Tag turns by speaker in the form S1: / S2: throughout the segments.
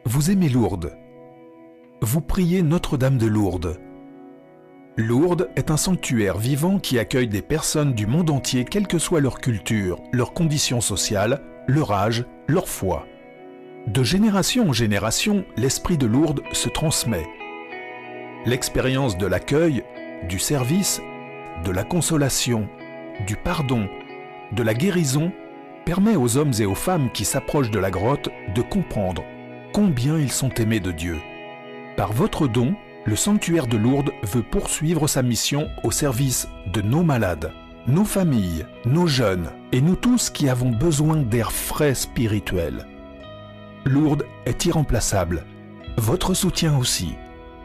S1: Vous aimez Lourdes. Vous priez Notre-Dame de Lourdes. Lourdes est un sanctuaire vivant qui accueille des personnes du monde entier, quelle que soit leur culture, leurs conditions sociales, leur âge, leur foi. De génération en génération, l'esprit de Lourdes se transmet. L'expérience de l'accueil, du service, de la consolation, du pardon, de la guérison permet aux hommes et aux femmes qui s'approchent de la grotte de comprendre combien ils sont aimés de Dieu. Par votre don, le sanctuaire de Lourdes veut poursuivre sa mission au service de nos malades, nos familles, nos jeunes et nous tous qui avons besoin d'air frais spirituel. Lourdes est irremplaçable. Votre soutien aussi.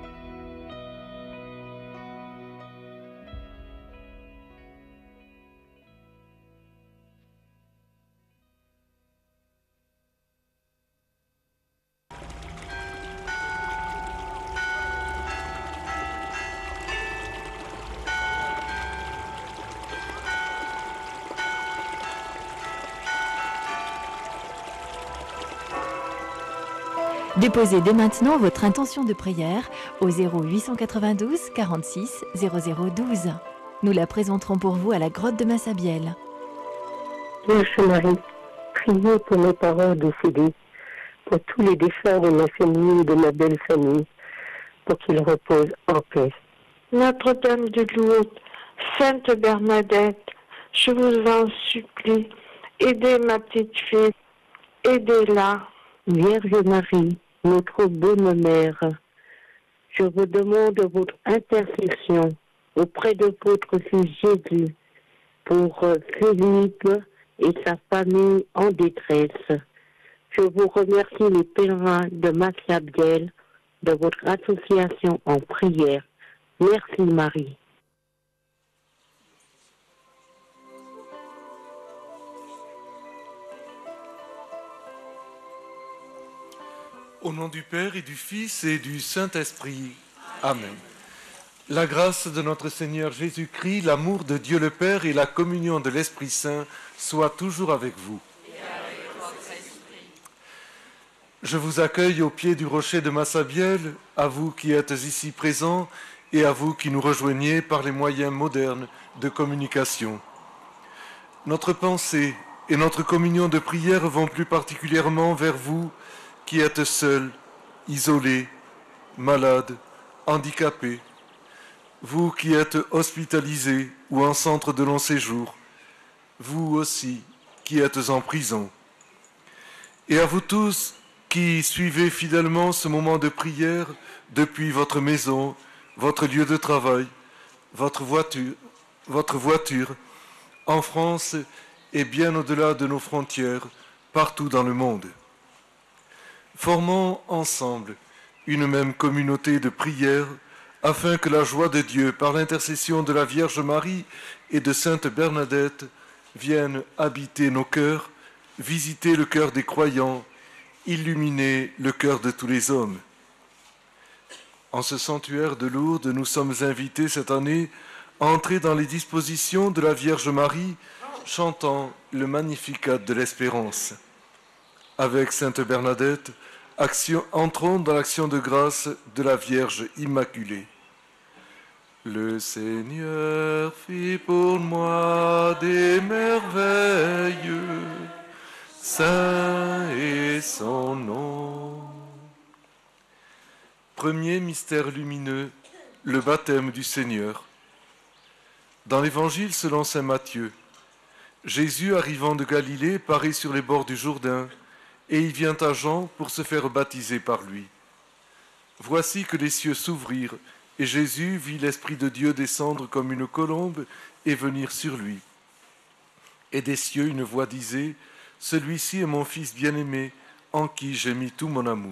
S2: Déposez dès maintenant votre intention de prière au 0892 46 0012. Nous la présenterons pour vous à la grotte de Massabielle.
S3: Vierge Marie, priez pour mes parents décédés, pour tous les défunts de ma famille et de ma belle famille, pour qu'ils reposent en paix.
S4: Notre-Dame de Lourdes, Sainte Bernadette, je vous en supplie, aidez ma petite fille, aidez-la.
S3: Vierge Marie, notre bonne mère, je vous demande votre intercession auprès de votre fils Jésus pour Philippe et sa famille en détresse. Je vous remercie les pèlerins de Massabielle de votre association en prière. Merci Marie.
S5: Au nom du Père et du Fils et du Saint-Esprit. Amen. La grâce de notre Seigneur Jésus-Christ, l'amour de Dieu le Père et la communion de l'Esprit Saint soient toujours avec vous. Je vous accueille au pied du rocher de Massabielle, à vous qui êtes ici présents et à vous qui nous rejoignez par les moyens modernes de communication. Notre pensée et notre communion de prière vont plus particulièrement vers vous qui êtes seuls, isolés, malades, handicapés, vous qui êtes hospitalisés ou en centre de long séjour, vous aussi qui êtes en prison. Et à vous tous qui suivez fidèlement ce moment de prière depuis votre maison, votre lieu de travail, votre voiture, en France et bien au-delà de nos frontières, partout dans le monde. Formons ensemble une même communauté de prière afin que la joie de Dieu, par l'intercession de la Vierge Marie et de Sainte Bernadette, vienne habiter nos cœurs, visiter le cœur des croyants, illuminer le cœur de tous les hommes. En ce sanctuaire de Lourdes, nous sommes invités cette année à entrer dans les dispositions de la Vierge Marie, chantant le Magnificat de l'Espérance. Avec Sainte Bernadette, entrons dans l'action de grâce de la Vierge Immaculée. Le Seigneur fit pour moi des merveilles, saint est son nom. Premier mystère lumineux, le baptême du Seigneur. Dans l'Évangile selon saint Matthieu, Jésus, arrivant de Galilée, paraît sur les bords du Jourdain, et il vient à Jean pour se faire baptiser par lui. Voici que les cieux s'ouvrirent, et Jésus vit l'Esprit de Dieu descendre comme une colombe et venir sur lui. Et des cieux une voix disait, « Celui-ci est mon Fils bien-aimé, en qui j'ai mis tout mon amour. »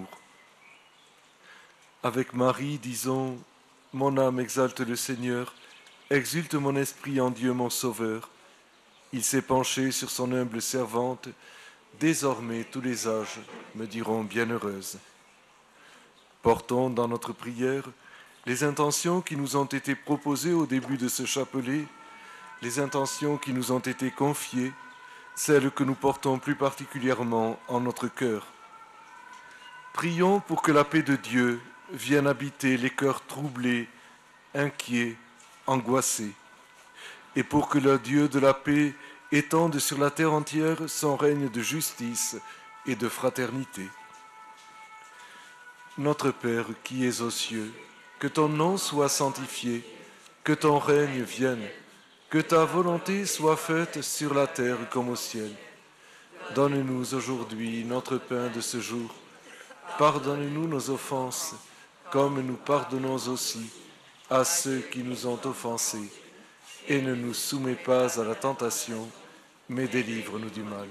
S5: Avec Marie, disons, « Mon âme exalte le Seigneur, exulte mon esprit en Dieu mon Sauveur. Il s'est penché sur son humble servante, désormais tous les âges me diront bienheureuse. » Portons dans notre prière les intentions qui nous ont été proposées au début de ce chapelet, les intentions qui nous ont été confiées, celles que nous portons plus particulièrement en notre cœur. Prions pour que la paix de Dieu vienne habiter les cœurs troublés, inquiets, angoissés, et pour que le Dieu de la paix étende sur la terre entière son règne de justice et de fraternité. Notre Père qui es aux cieux, que ton nom soit sanctifié, que ton règne vienne, que ta volonté soit faite sur la terre comme au ciel. Donne-nous aujourd'hui notre pain de ce jour. Pardonne-nous nos offenses, comme nous pardonnons aussi à ceux qui nous ont offensés. Et ne nous soumets pas à la tentation, mais délivre-nous du mal.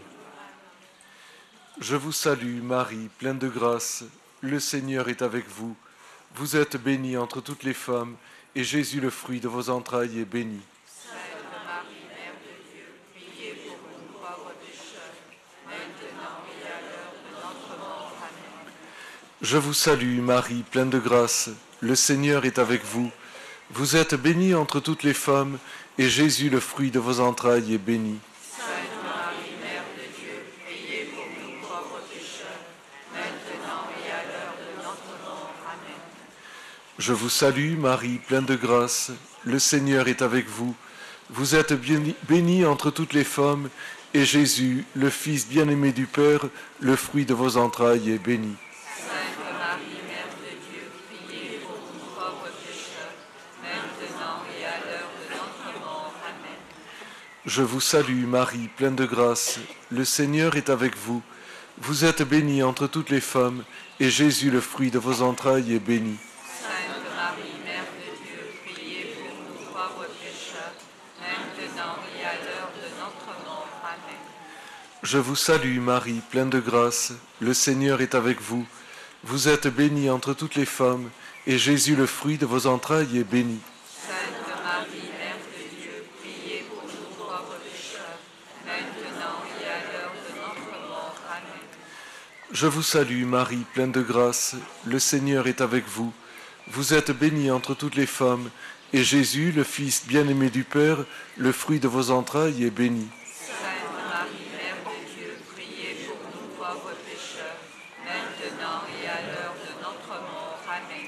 S5: Je vous salue, Marie, pleine de grâce. Le Seigneur est avec vous. Vous êtes bénie entre toutes les femmes, et Jésus, le fruit de vos entrailles, est béni.
S6: Sainte Marie, Mère de Dieu, priez pour nous pauvres pécheurs, maintenant et à l'heure de notre mort. Amen.
S5: Je vous salue, Marie, pleine de grâce. Le Seigneur est avec vous. Vous êtes bénie entre toutes les femmes, et Jésus, le fruit de vos entrailles, est béni.
S6: Sainte Marie, Mère de Dieu, priez pour nous pauvres pécheurs, maintenant et à l'heure de notre mort. Amen.
S5: Je vous salue, Marie, pleine de grâce. Le Seigneur est avec vous. Vous êtes bénie entre toutes les femmes, et Jésus, le Fils bien-aimé du Père, le fruit de vos entrailles, est béni.
S6: Sainte Marie, Mère de Dieu, priez pour nous pauvres pécheurs, maintenant et à l'heure de notre mort. Amen.
S5: Je vous salue, Marie, pleine de grâce. Le Seigneur est avec vous. Vous êtes bénie entre toutes les femmes, et Jésus, le fruit de vos entrailles, est béni.
S6: Sainte Marie, Mère de Dieu, priez pour nous pauvres pécheurs, maintenant et à l'heure de notre mort. Amen.
S5: Je vous salue, Marie, pleine de grâce. Le Seigneur est avec vous. Vous êtes bénie entre toutes les femmes, et Jésus, le fruit de vos entrailles, est béni.
S6: Sainte Marie, Mère de Dieu, priez pour nous pauvres pécheurs, maintenant et à l'heure de notre mort. Amen.
S5: Je vous salue, Marie, pleine de grâce. Le Seigneur est avec vous. Vous êtes bénie entre toutes les femmes, et Jésus, le Fils bien-aimé du Père, le fruit de vos entrailles, est béni.
S6: Sainte Marie, Mère de Dieu, priez pour nous pauvres pécheurs, maintenant et à l'heure de notre mort. Amen.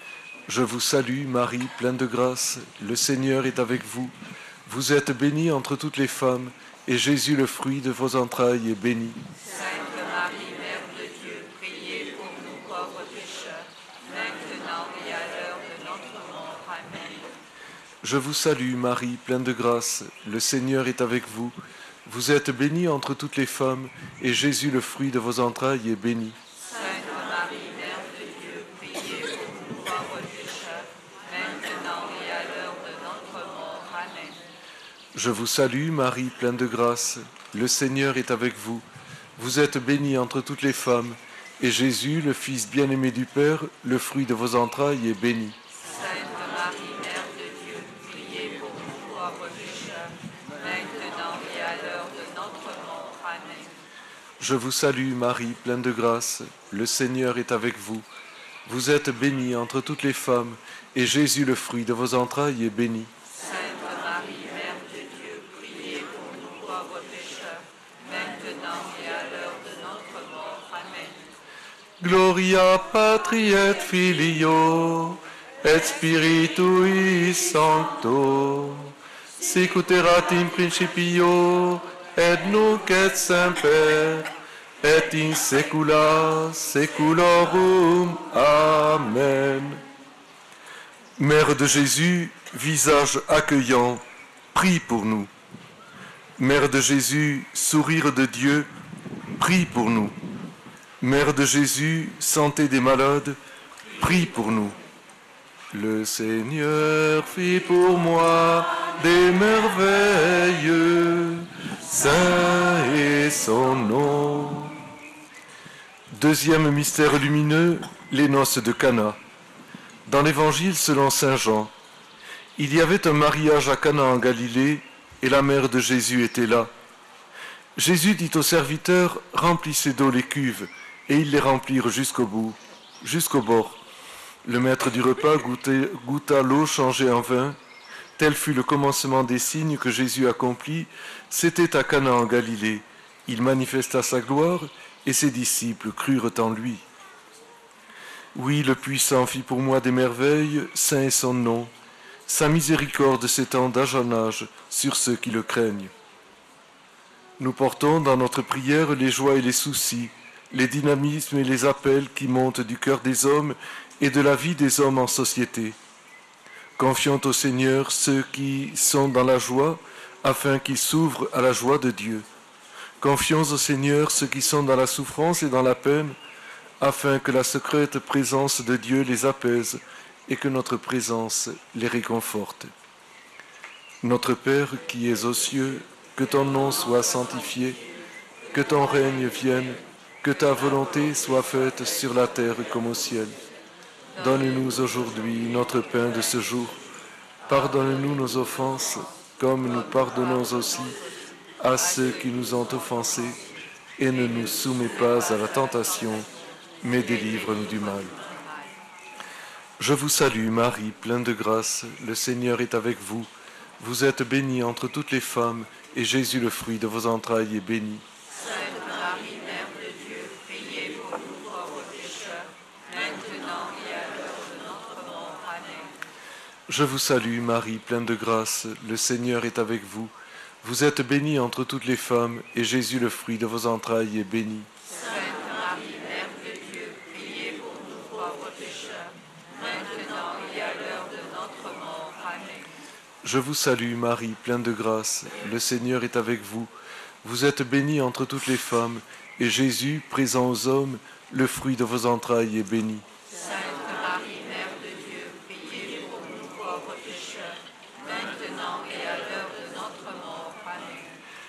S5: Je vous salue, Marie, pleine de grâce. Le Seigneur est avec vous. Vous êtes bénie entre toutes les femmes, et Jésus, le fruit de vos entrailles, est béni.
S6: Sainte Marie, Mère de Dieu, priez pour nous pauvres pécheurs, maintenant et à l'heure de notre mort. Amen.
S5: Je vous salue, Marie, pleine de grâce. Le Seigneur est avec vous. Vous êtes bénie entre toutes les femmes, et Jésus, le fruit de vos entrailles, est béni.
S6: Sainte Marie, Mère de Dieu, priez pour nous pauvres pécheurs, maintenant et à l'heure de notre mort. Amen.
S5: Je vous salue, Marie, pleine de grâce. Le Seigneur est avec vous. Vous êtes bénie entre toutes les femmes, et Jésus, le Fils bien-aimé du Père, le fruit de vos entrailles, est béni.
S6: Sainte Marie, Mère de Dieu, priez pour nous pauvres pécheurs, maintenant et à l'heure de notre mort. Amen.
S5: Je vous salue, Marie, pleine de grâce. Le Seigneur est avec vous. Vous êtes bénie entre toutes les femmes, et Jésus, le fruit de vos entrailles, est béni.
S6: Sainte Marie, Mère de Dieu, priez pour nous pauvres pécheurs, maintenant et à l'heure de notre mort. Amen.
S5: Gloria Patri et Filio et Spiritui Sancto, sic ut erat in principio et nunc et semper et in saecula saeculorum. Amen. Mère de Jésus, visage accueillant, prie pour nous. Mère de Jésus, sourire de Dieu, prie pour nous. Mère de Jésus, santé des malades, prie pour nous. Le Seigneur fit pour moi des merveilles, saint est son nom. Deuxième mystère lumineux, les noces de Cana. Dans l'Évangile selon saint Jean, il y avait un mariage à Cana en Galilée, et la mère de Jésus était là. Jésus dit aux serviteurs, remplissez d'eau les cuves, et ils les remplirent jusqu'au bout, jusqu'au bord. Le maître du repas goûta l'eau changée en vin. Tel fut le commencement des signes que Jésus accomplit. C'était à Cana en Galilée. Il manifesta sa gloire, et ses disciples crurent en lui. Oui, le puissant fit pour moi des merveilles, saint est son nom. Sa miséricorde s'étend d'âge en âge sur ceux qui le craignent. Nous portons dans notre prière les joies et les soucis, les dynamismes et les appels qui montent du cœur des hommes et de la vie des hommes en société. Confions au Seigneur ceux qui sont dans la joie, afin qu'ils s'ouvrent à la joie de Dieu. Confions au Seigneur ceux qui sont dans la souffrance et dans la peine, afin que la secrète présence de Dieu les apaise et que notre présence les réconforte. Notre Père qui es aux cieux, que ton nom soit sanctifié, que ton règne vienne, que ta volonté soit faite sur la terre comme au ciel. Donne-nous aujourd'hui notre pain de ce jour. Pardonne-nous nos offenses, comme nous pardonnons aussi à ceux qui nous ont offensés, et ne nous soumets pas à la tentation, mais délivre-nous du mal. Je vous salue Marie, pleine de grâce, le Seigneur est avec vous. Vous êtes bénie entre toutes les femmes, et Jésus, le fruit de vos entrailles, est béni.
S6: Sainte Marie, Mère de Dieu, priez pour nous pauvres pécheurs, maintenant et à l'heure de notre mort. Amen.
S5: Je vous salue Marie, pleine de grâce, le Seigneur est avec vous. Vous êtes bénie entre toutes les femmes, et Jésus, le fruit de vos entrailles, est béni.
S6: Sainte Marie, Mère de Dieu, priez pour nous pauvres pécheurs, maintenant et à l'heure de notre mort. Amen.
S5: Je vous salue Marie, pleine de grâce, le Seigneur est avec vous. Vous êtes bénie entre toutes les femmes, et Jésus, présent aux hommes, le fruit de vos entrailles, est béni.
S6: Sainte Marie, Mère de Dieu, priez pour nous pauvres pécheurs, maintenant et à l'heure de notre mort. Amen.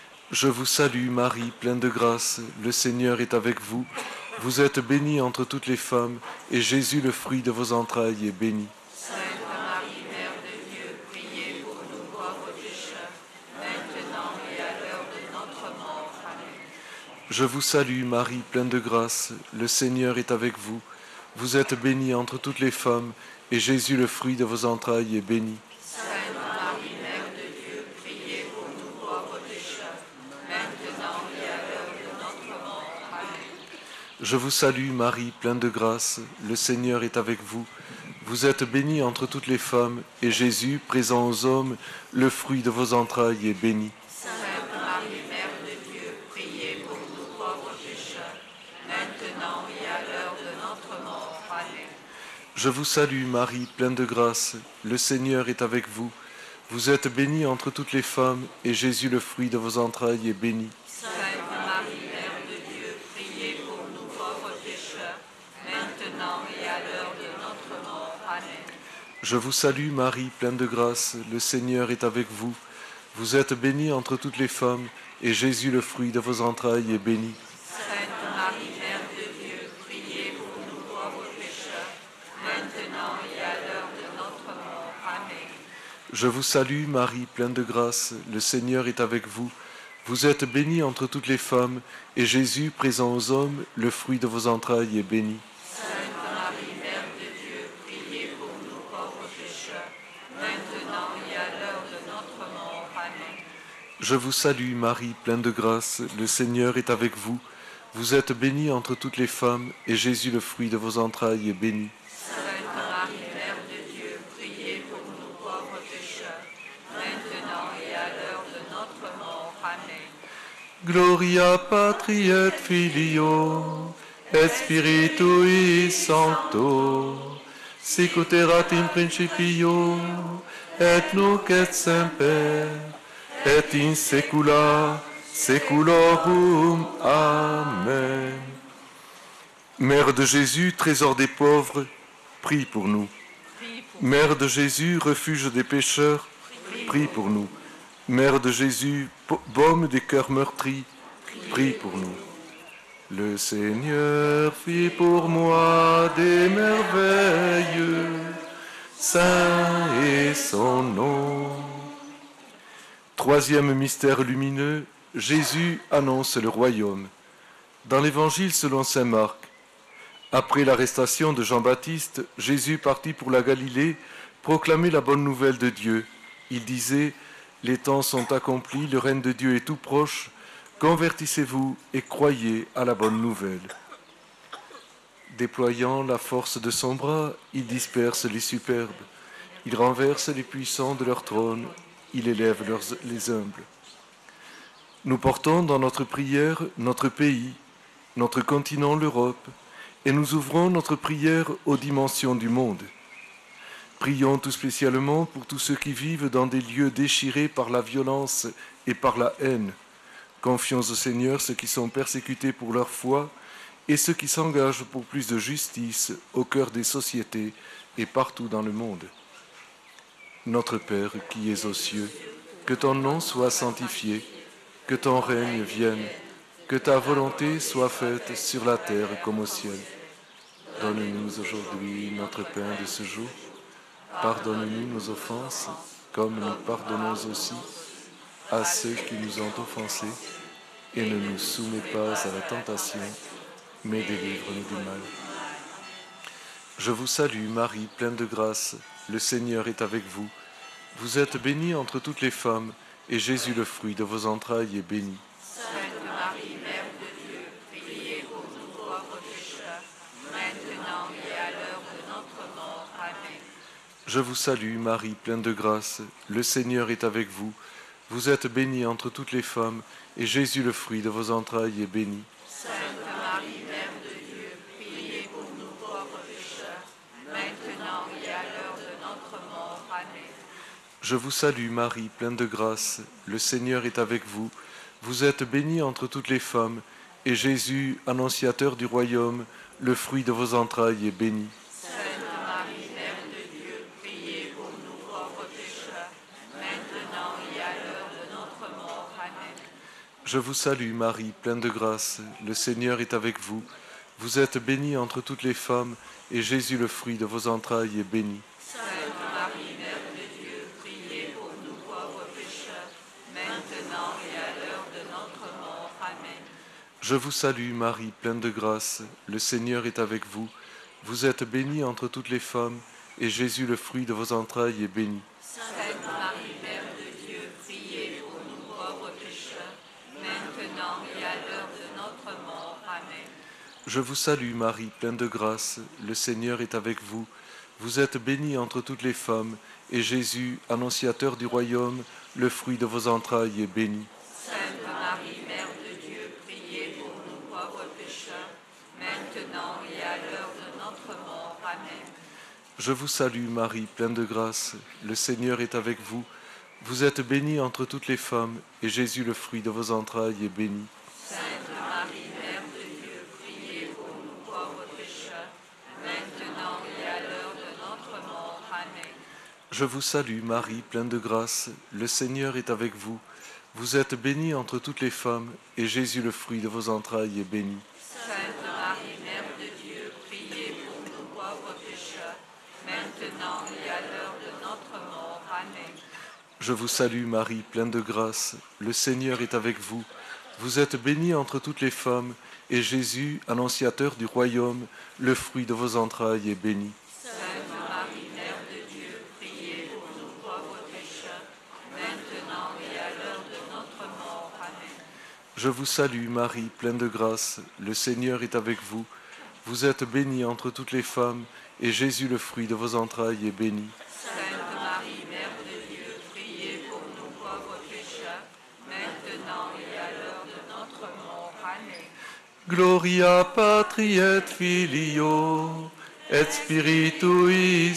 S5: Je vous salue Marie, pleine de grâce, le Seigneur est avec vous. Vous êtes bénie entre toutes les femmes, et Jésus, le fruit de vos entrailles, est béni.
S6: Sainte Marie, Mère de Dieu, priez pour nous pauvres pécheurs, maintenant et à l'heure de notre mort. Amen.
S5: Je vous salue Marie, pleine de grâce, le Seigneur est avec vous. Vous êtes bénie entre toutes les femmes, et Jésus, le fruit de vos entrailles, est béni.
S6: Sainte Marie, Mère de Dieu, priez pour nous pauvres pécheurs, maintenant et à l'heure de notre mort. Amen.
S5: Je vous salue Marie, pleine de grâce, le Seigneur est avec vous. Vous êtes bénie entre toutes les femmes, et Jésus, présent aux hommes, le fruit de vos entrailles, est béni.
S6: Sainte Marie, Mère de Dieu, priez pour nous pauvres pécheurs, maintenant et à l'heure de notre mort. Amen.
S5: Je vous salue Marie, pleine de grâce, le Seigneur est avec vous. Vous êtes bénie entre toutes les femmes, et Jésus, le fruit de vos entrailles, est béni.
S6: Sainte Marie, Mère de Dieu, priez pour nous pauvres pécheurs, maintenant et à l'heure de notre mort. Amen.
S5: Je vous salue Marie, pleine de grâce, le Seigneur est avec vous. Vous êtes bénie entre toutes les femmes, et Jésus, le fruit de vos entrailles, est béni.
S6: Sainte Marie, Mère de Dieu, priez pour nous pauvres pécheurs, maintenant et à l'heure de notre mort. Amen.
S5: Je vous salue Marie, pleine de grâce, le Seigneur est avec vous. Vous êtes bénie entre toutes les femmes, et Jésus, présent aux hommes, le fruit de vos entrailles, est béni.
S6: Sainte Marie, Mère de Dieu, priez pour nous pauvres pécheurs, maintenant et à l'heure de notre mort. Amen.
S5: Je vous salue Marie, pleine de grâce, le Seigneur est avec vous. Vous êtes bénie entre toutes les femmes, et Jésus, le fruit de vos entrailles, est béni.
S6: Sainte Marie, Mère de Dieu, priez pour nous pauvres pécheurs, maintenant et à l'heure de notre mort. Amen.
S5: Gloria Patri et Filio, et Spiritui Sancto, sic ut erat in principio, et nunc et semper, et in saecula saeculorum. Amen. Mère de Jésus, trésor des pauvres, prie pour nous. Mère de Jésus, refuge des pécheurs, prie pour nous. Mère de Jésus, baume des cœurs meurtris, prie pour nous. Le Seigneur fit pour moi des merveilles, saint est son nom. Troisième mystère lumineux, Jésus annonce le royaume. Dans l'Évangile selon saint Marc, après l'arrestation de Jean-Baptiste, Jésus partit pour la Galilée proclamer la bonne nouvelle de Dieu. Il disait: les temps sont accomplis, le règne de Dieu est tout proche, convertissez-vous et croyez à la bonne nouvelle. Déployant la force de son bras, il disperse les superbes. Il renverse les puissants de leur trône. Il élève les humbles. Nous portons dans notre prière notre pays, notre continent, l'Europe, et nous ouvrons notre prière aux dimensions du monde. Prions tout spécialement pour tous ceux qui vivent dans des lieux déchirés par la violence et par la haine. Confions au Seigneur ceux qui sont persécutés pour leur foi et ceux qui s'engagent pour plus de justice au cœur des sociétés et partout dans le monde. Notre Père qui es aux cieux, que ton nom soit sanctifié, que ton règne vienne, que ta volonté soit faite sur la terre comme au ciel. Donne-nous aujourd'hui notre pain de ce jour. Pardonne-nous nos offenses, comme nous pardonnons aussi à ceux qui nous ont offensés, et ne nous soumets pas à la tentation, mais délivre-nous du mal. Je vous salue, Marie, pleine de grâce, le Seigneur est avec vous. Vous êtes bénie entre toutes les femmes, et Jésus, le fruit de vos entrailles, est béni.
S6: Sainte Marie, Mère de Dieu, priez pour nous pauvres pécheurs, maintenant et à l'heure de notre mort. Amen.
S5: Je vous salue, Marie, pleine de grâce, le Seigneur est avec vous. Vous êtes bénie entre toutes les femmes, et Jésus, le fruit de vos entrailles, est béni.
S6: Sainte Marie, Mère de Dieu, priez pour nous pauvres pécheurs, maintenant et à l'heure de notre mort. Amen.
S5: Je vous salue, Marie, pleine de grâce, le Seigneur est avec vous. Vous êtes bénie entre toutes les femmes, et Jésus, annonciateur du royaume, le fruit de vos entrailles, est béni.
S6: Sainte Marie, Mère de Dieu, priez pour nous pauvres pécheurs, maintenant et à l'heure de notre mort. Amen.
S5: Je vous salue, Marie, pleine de grâce, le Seigneur est avec vous. Vous êtes bénie entre toutes les femmes, et Jésus, le fruit de vos entrailles, est béni.
S6: Sainte Marie, Mère de Dieu, priez pour nous pauvres pécheurs, maintenant et à l'heure de notre mort. Amen.
S5: Je vous salue, Marie, pleine de grâce, le Seigneur est avec vous. Vous êtes bénie entre toutes les femmes, et Jésus, le fruit de vos entrailles, est béni.
S6: Sainte Marie, Mère de Dieu, priez pour nous pauvres pécheurs, maintenant et à l'heure de notre mort. Amen.
S5: Je vous salue, Marie, pleine de grâce, le Seigneur est avec vous. Vous êtes bénie entre toutes les femmes, et Jésus, annonciateur du royaume, le fruit de vos entrailles, est béni.
S6: Sainte Marie, Mère de Dieu, priez pour nous pauvres pécheurs, maintenant et à l'heure de notre mort. Amen.
S5: Je vous salue, Marie, pleine de grâce, le Seigneur est avec vous. Vous êtes bénie entre toutes les femmes, et Jésus, le fruit de vos entrailles, est béni.
S6: Sainte Marie, Mère de Dieu, priez pour nous pauvres pécheurs, maintenant et à l'heure de notre mort. Amen.
S5: Je vous salue, Marie, pleine de grâce, le Seigneur est avec vous. Vous êtes bénie entre toutes les femmes, et Jésus, le fruit de vos entrailles, est béni.
S6: Sainte Marie, Mère de Dieu, priez pour nous pauvres pécheurs, maintenant et à l'heure de notre mort. Amen.
S5: Je vous salue, Marie, pleine de grâce, le Seigneur est avec vous. Vous êtes bénie entre toutes les femmes, et Jésus, annonciateur du royaume, le fruit de vos entrailles, est béni.
S6: Sainte Marie, Mère de Dieu, priez pour nous pauvres pécheurs, maintenant et à l'heure de notre mort. Amen.
S5: Je vous salue, Marie, pleine de grâce, le Seigneur est avec vous. Vous êtes bénie entre toutes les femmes, et Jésus, le fruit de vos entrailles, est béni.
S6: Sainte Marie, Mère de Dieu, priez pour nous pauvres pécheurs, maintenant et à l'heure de notre mort. Amen.
S5: Gloria Patri et Filio, et Spiritui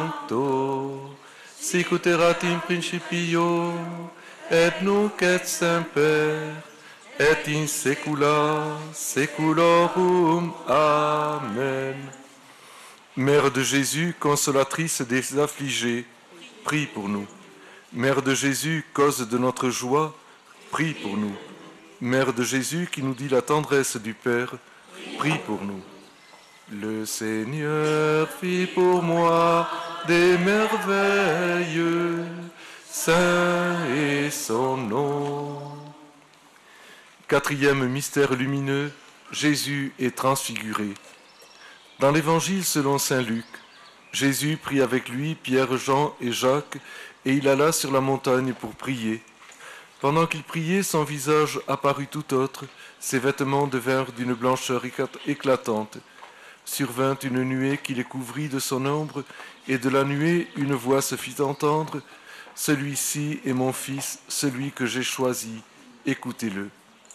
S5: Sancto, sic ut erat in principio, et nunc et semper, et in saecula saeculorum. Amen. Mère de Jésus, consolatrice des affligés, prie pour nous. Mère de Jésus, cause de notre joie, prie pour nous. Mère de Jésus, qui nous dit la tendresse du Père, prie pour nous. Le Seigneur fit pour moi des merveilles, saint est son nom. Quatrième mystère lumineux, Jésus est transfiguré. Dans l'Évangile selon saint Luc, Jésus prit avec lui Pierre, Jean et Jacques, et il alla sur la montagne pour prier. Pendant qu'il priait, son visage apparut tout autre, ses vêtements devinrent d'une blancheur éclatante. Survint une nuée qui les couvrit de son ombre, et de la nuée une voix se fit entendre. Celui-ci est mon fils, celui que j'ai choisi, écoutez-le.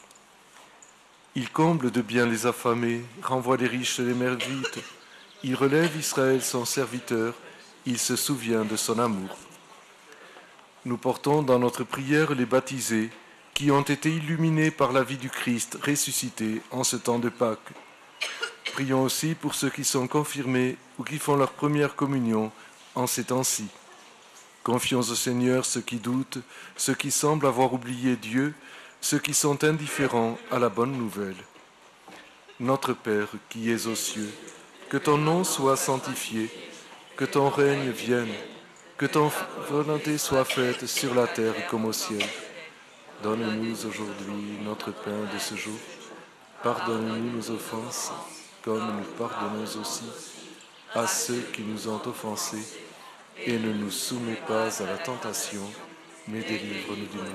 S5: Il comble de bien les affamés, renvoie les riches et les mervites. Il relève Israël son serviteur, il se souvient de son amour. Nous portons dans notre prière les baptisés, qui ont été illuminés par la vie du Christ ressuscité en ce temps de Pâques. Prions aussi pour ceux qui sont confirmés ou qui font leur première communion en ces temps-ci. Confions au Seigneur ceux qui doutent, ceux qui semblent avoir oublié Dieu, ceux qui sont indifférents à la bonne nouvelle. Notre Père qui es aux cieux, que ton nom soit sanctifié, que ton règne vienne, que ton volonté soit faite sur la terre comme au ciel. Donne-nous aujourd'hui notre pain de ce jour. Pardonne-nous nos offenses, comme nous pardonnons aussi à ceux qui nous ont offensés, et ne nous soumets pas à la tentation, mais délivre-nous du mal.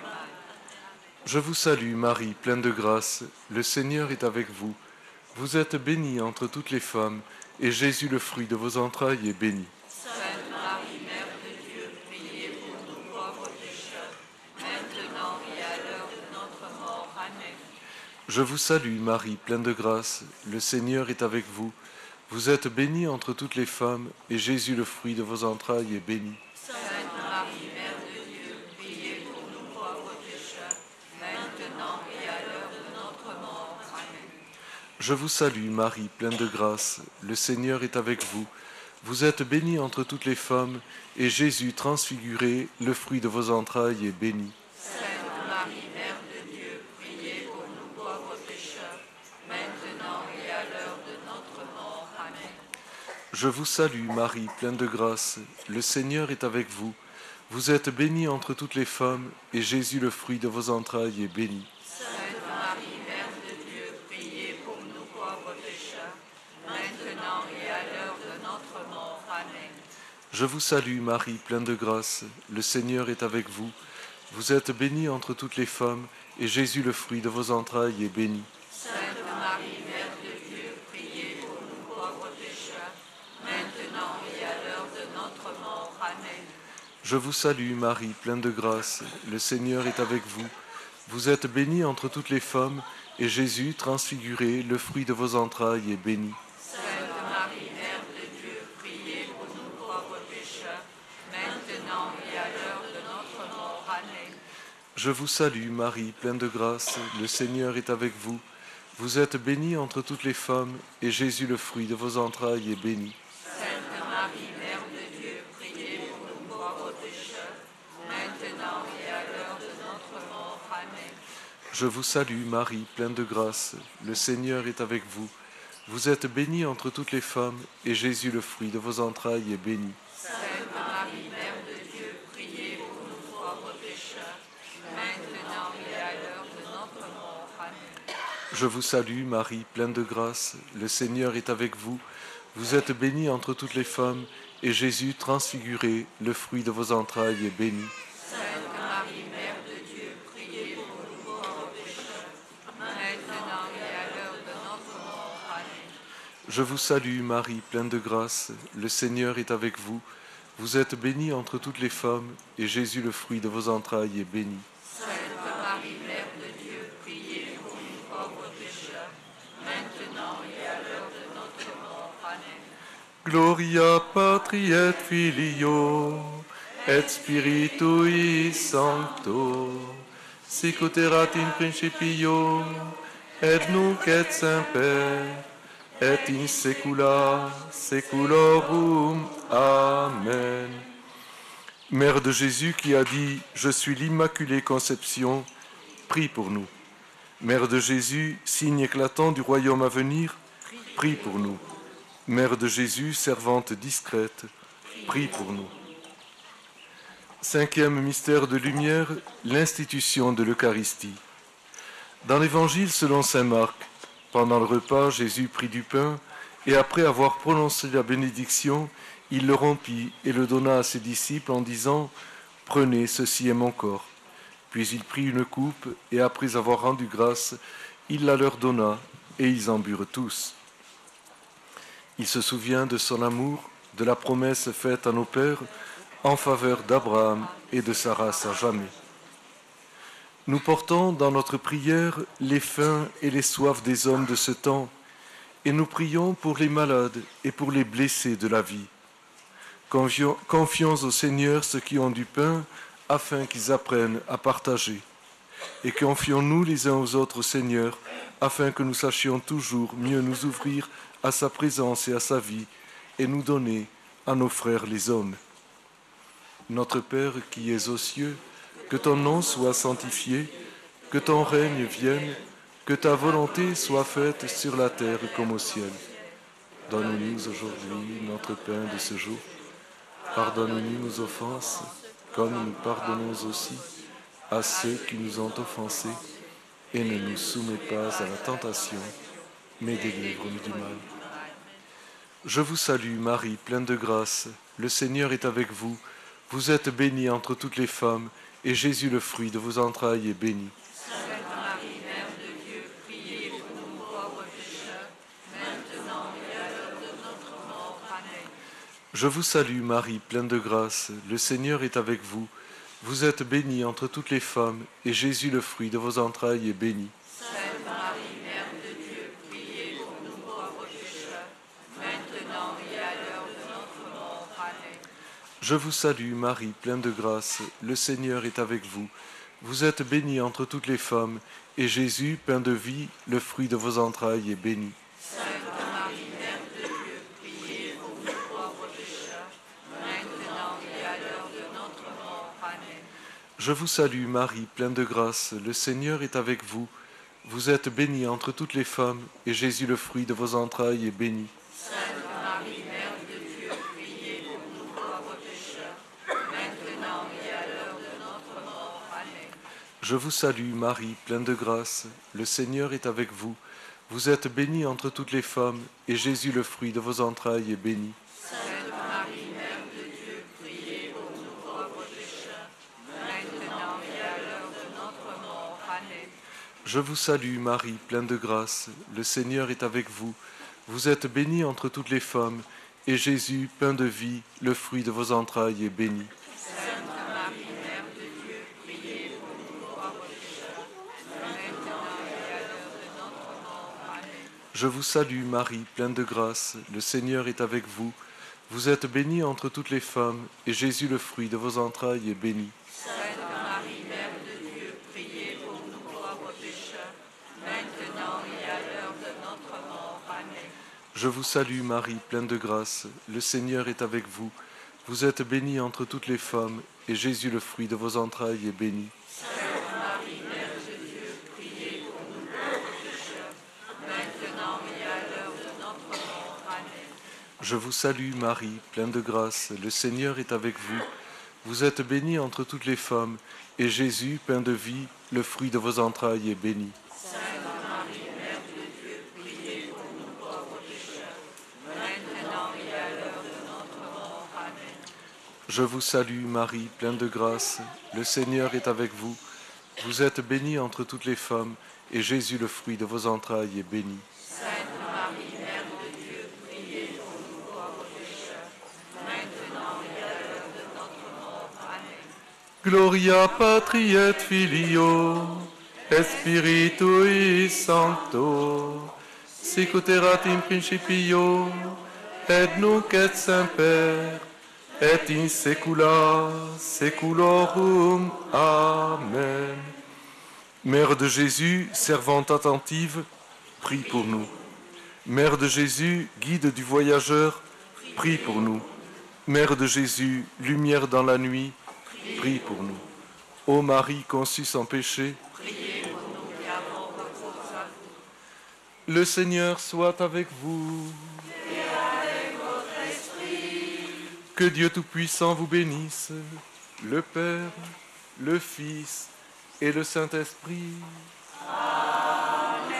S5: Je vous salue Marie, pleine de grâce, le Seigneur est avec vous. Vous êtes bénie entre toutes les femmes, et Jésus, le fruit de vos entrailles, est béni.
S6: Sainte Marie, Mère de Dieu, priez pour nous pauvres pécheurs, maintenant et à l'heure de notre mort. Amen.
S5: Je vous salue Marie, pleine de grâce, le Seigneur est avec vous. Vous êtes bénie entre toutes les femmes, et Jésus, le fruit de vos entrailles, est béni.
S6: Sainte Marie, Mère de Dieu, priez pour nous pauvres pécheurs, maintenant et à l'heure de notre mort. Amen.
S5: Je vous salue Marie, pleine de grâce, le Seigneur est avec vous. Vous êtes bénie entre toutes les femmes, et Jésus, transfiguré, le fruit de vos entrailles, est béni.
S6: Sainte Marie, Mère de Dieu, priez pour nous pauvres pécheurs, maintenant et à l'heure de notre mort. Amen.
S5: Je vous salue Marie, pleine de grâce, le Seigneur est avec vous. Vous êtes bénie entre toutes les femmes, et Jésus, le fruit de vos entrailles, est béni.
S6: Sainte Marie, Mère de Dieu, priez pour nous pauvres pécheurs, maintenant et à l'heure de notre mort. Amen.
S5: Je vous salue Marie, pleine de grâce, le Seigneur est avec vous. Vous êtes bénie entre toutes les femmes, et Jésus, le fruit de vos entrailles, est béni.
S6: Sainte Marie, Mère de Dieu, priez pour nous pauvres pécheurs, maintenant et à l'heure de notre mort. Amen.
S5: Je vous salue Marie, pleine de grâce, le Seigneur est avec vous. Vous êtes bénie entre toutes les femmes, et Jésus, transfiguré, le fruit de vos entrailles, est béni.
S6: Sainte Marie, Mère de Dieu, priez pour nous pauvres pécheurs, maintenant et à l'heure de notre mort. Amen.
S5: Je vous salue Marie, pleine de grâce, le Seigneur est avec vous. Vous êtes bénie entre toutes les femmes, et Jésus, le fruit de vos entrailles, est béni.
S6: Sainte Marie, Mère de Dieu, priez pour nous pauvres pécheurs, maintenant et à l'heure de notre mort. Amen.
S5: Je vous salue Marie, pleine de grâce, le Seigneur est avec vous. Vous êtes bénie entre toutes les femmes, et Jésus, le fruit de vos entrailles, est béni.
S6: Sainte Marie, Mère de Dieu, priez pour nous pauvres pécheurs, maintenant et à l'heure de notre mort. Amen.
S5: Je vous salue Marie, pleine de grâce, le Seigneur est avec vous. Vous êtes bénie entre toutes les femmes, et Jésus, transfiguré, le fruit de vos entrailles, est béni.
S6: Sainte Marie, Mère de Dieu, priez pour nous pauvres pécheurs, maintenant et à l'heure de notre mort. Amen.
S5: Je vous salue Marie, pleine de grâce, le Seigneur est avec vous. Vous êtes bénie entre toutes les femmes, et Jésus, le fruit de vos entrailles, est béni.
S6: Sainte Marie, Mère de Dieu, priez pour nous pauvres pécheurs, maintenant et à l'heure de notre mort. Amen.
S5: Gloria Patri et Filio, et Spiritui Sancto, sic erat in principio, et nunc et semper, et in saecula saeculorum. Amen. Mère de Jésus qui a dit « Je suis l'Immaculée Conception », prie pour nous. Mère de Jésus, signe éclatant du royaume à venir, prie pour nous. Mère de Jésus, servante discrète, prie pour nous. Cinquième mystère de lumière, l'institution de l'Eucharistie. Dans l'Évangile selon saint Marc, pendant le repas, Jésus prit du pain, et après avoir prononcé la bénédiction, il le rompit et le donna à ses disciples en disant « Prenez, ceci est mon corps ». Puis il prit une coupe, et après avoir rendu grâce, il la leur donna, et ils en burent tous. Il se souvient de son amour, de la promesse faite à nos pères en faveur d'Abraham et de sa race à jamais. Nous portons dans notre prière les faims et les soifs des hommes de ce temps, et nous prions pour les malades et pour les blessés de la vie. Confions au Seigneur ceux qui ont du pain, afin qu'ils apprennent à partager. Et confions-nous les uns aux autres au Seigneur, afin que nous sachions toujours mieux nous ouvrir à sa présence et à sa vie, et nous donner à nos frères les hommes. Notre Père qui es aux cieux, que ton nom soit sanctifié, que ton règne vienne, que ta volonté soit faite sur la terre comme au ciel. Donne-nous aujourd'hui notre pain de ce jour. Pardonne-nous nos offenses, comme nous pardonnons aussi à ceux qui nous ont offensés, et ne nous soumets pas à la tentation, mais délivre-nous du mal. Je vous salue Marie, pleine de grâce, le Seigneur est avec vous. Vous êtes bénie entre toutes les femmes, et Jésus, le fruit de vos entrailles, est béni.
S6: Sainte Marie, Mère de Dieu, priez pour nous pauvres pécheurs, maintenant et à l'heure de notre mort. Amen.
S5: Je vous salue Marie, pleine de grâce, le Seigneur est avec vous. Vous êtes bénie entre toutes les femmes, et Jésus, le fruit de vos entrailles, est béni.
S6: Sainte Marie, Mère de Dieu, priez pour nous pauvres pécheurs, maintenant et à l'heure de notre mort. Amen.
S5: Je vous salue Marie, pleine de grâce, le Seigneur est avec vous. Vous êtes bénie entre toutes les femmes, et Jésus, pain de vie, le fruit de vos entrailles, est béni.
S6: Sainte Marie, Mère de Dieu, priez pour nous pauvres pécheurs, maintenant et à l'heure de notre mort. Amen.
S5: Je vous salue Marie, pleine de grâce, le Seigneur est avec vous. Vous êtes bénie entre toutes les femmes, et Jésus, le fruit de vos entrailles, est béni.
S6: Sainte Marie, Mère de Dieu, priez pour nous pauvres pécheurs, maintenant et à l'heure de notre mort. Amen.
S5: Je vous salue Marie, pleine de grâce, le Seigneur est avec vous. Vous êtes bénie entre toutes les femmes, et Jésus, le fruit de vos entrailles, est béni.
S6: Sainte Marie, Mère de Dieu, priez pour nous pauvres pécheurs, maintenant et à l'heure de notre mort. Amen.
S5: Je vous salue Marie, pleine de grâce, le Seigneur est avec vous. Vous êtes bénie entre toutes les femmes, et Jésus, pain de vie, le fruit de vos entrailles, est béni.
S6: Sainte Marie, Mère de Dieu, priez pour nous pauvres pécheurs, maintenant et à l'heure de notre mort. Amen.
S5: Je vous salue Marie, pleine de grâce, le Seigneur est avec vous. Vous êtes bénie entre toutes les femmes, et Jésus, le fruit de vos entrailles, est béni.
S6: Sainte Marie, Mère de Dieu, priez pour nous pauvres pécheurs, maintenant et à l'heure de notre mort. Amen.
S5: Je vous salue Marie, pleine de grâce, le Seigneur est avec vous. Vous êtes bénie entre toutes les femmes, et Jésus, le fruit de vos entrailles, est béni.
S6: Sainte Marie, Mère de Dieu, priez pour nous pauvres pécheurs, maintenant et à l'heure de notre mort. Amen.
S5: Je vous salue Marie, pleine de grâce, le Seigneur est avec vous. Vous êtes bénie entre toutes les femmes, et Jésus, pain de vie, le fruit de vos entrailles, est béni.
S6: Sainte Marie, Mère de Dieu, priez pour nous pauvres pécheurs, maintenant et à l'heure de notre mort. Amen.
S5: Je vous salue Marie, pleine de grâce, le Seigneur est avec vous. Vous êtes bénie entre toutes les femmes, et Jésus, le fruit de vos entrailles, est béni.
S6: Sainte Marie, Mère de Dieu, priez pour nous pauvres pécheurs, maintenant et à l'heure de notre mort. Amen.
S5: Gloria Patri et Filio, et Spiritui Sancto, sic ut erat in principio, et nunc et semper, et in saecula saeculorum. Amen. Mère de Jésus, servante attentive, prie pour nous. Mère de Jésus, guide du voyageur, prie pour nous. Mère de Jésus, lumière dans la nuit, prie pour nous. Ô Marie conçue sans péché,
S6: Priez pour nous qui avons recours à vous.
S5: le Seigneur soit avec vous.
S6: Et avec votre esprit.
S5: Que Dieu Tout-Puissant vous bénisse, le Père, le Fils et le Saint-Esprit.
S6: Amen.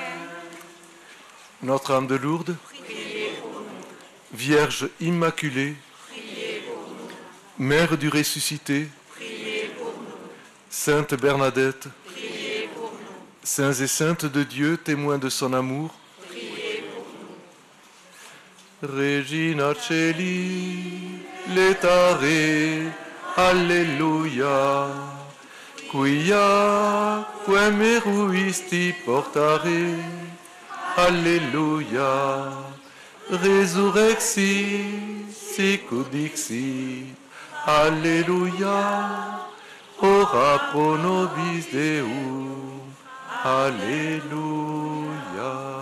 S5: Notre-Dame de Lourdes,
S6: Priez pour nous.
S5: Vierge Immaculée,
S6: Priez pour nous.
S5: Mère du ressuscité,
S6: Priez pour nous.
S5: Sainte Bernadette,
S6: Priez pour nous.
S5: saints et saintes de Dieu, témoins de son amour,
S6: Priez pour nous.
S5: Regina Celi, letare, alleluia. Quia quem meruisti portare, alleluia. Resurrexi, sicut dixit, alleluia. Ora pro nobis Deum, alleluia.